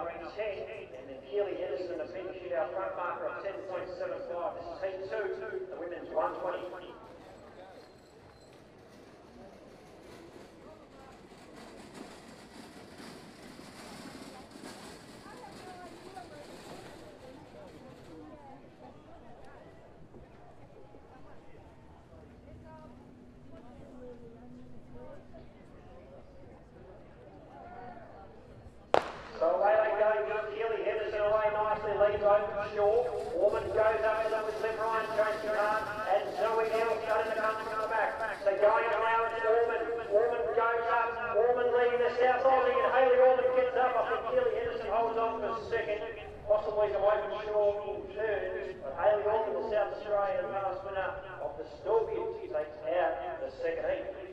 up 10, and then Keely Henderson, the pink shoot our front marker of 10.75. This is heat 2, the women's 120. So away they go, Keely Henderson away nicely, leads open short. Ormond goes up to them with Liv Ryan chasing hard, and Zoe Neal starting to come from the back. So going up now, it's Ormond. Ormond goes up, Ormond leading the South Aussie, and Hayley Ormond gets up. I think Keely Henderson holds on for a second, possibly some open short in turn. But Hayley Ormond, the South Australian past winner of the Scorpions, takes out the second heat.